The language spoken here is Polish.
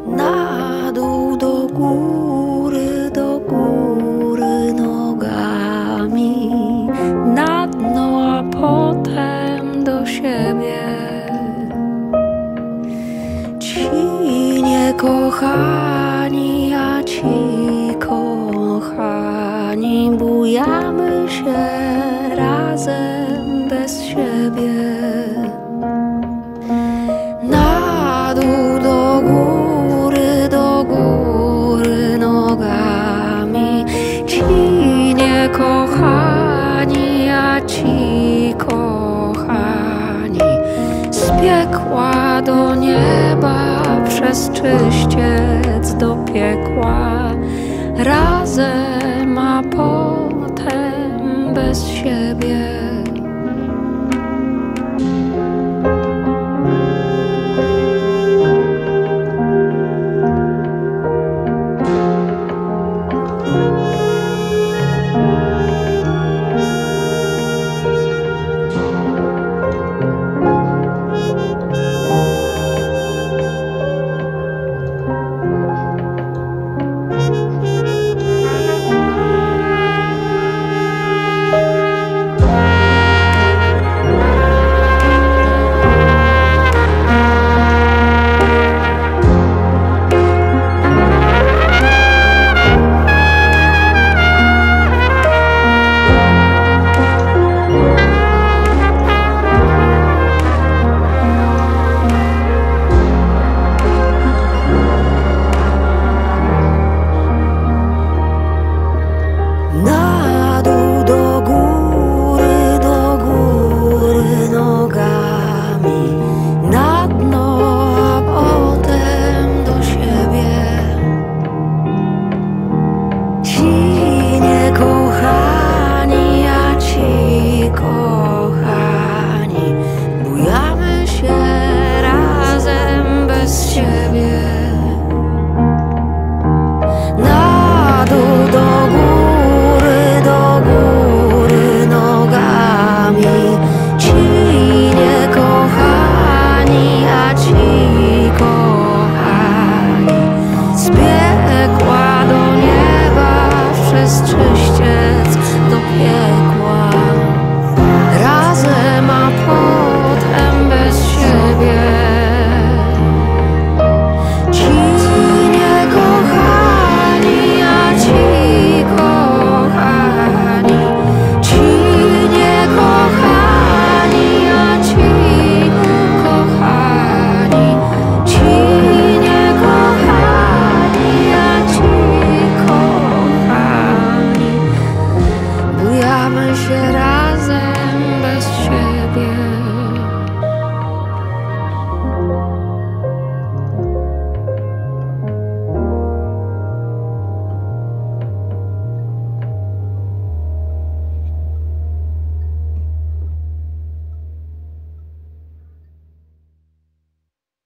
Na dół, do góry nogami, na dno, a potem do siebie. Ci niekochani, a ci kochani, bujamy się razem bez siebie. Na dół, do góry nogami, ci niekochani, a ci kochani, z piekła do nieba, przez czyściec do piekła, razem, a potem bez siebie. Czyściec do piekła, razem, a potem bez siebie. Ci niekochani, a ci kochani, ci niekochani, a ci kochani, ci niekochani, a ci kochani, bujamy się razem.